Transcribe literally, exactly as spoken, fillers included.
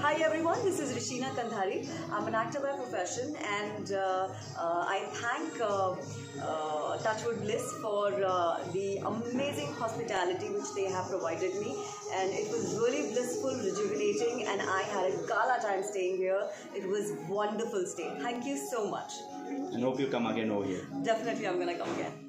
Hi everyone, this is Rishina Kandhari. I'm an actor by profession, and uh, uh, I thank uh, uh, Touchwood Bliss for uh, the amazing hospitality which they have provided me, and it was really blissful, rejuvenating, and I had a gala time staying here. It was wonderful stay. Thank you so much. And hope you come again over here. Definitely I'm gonna come again.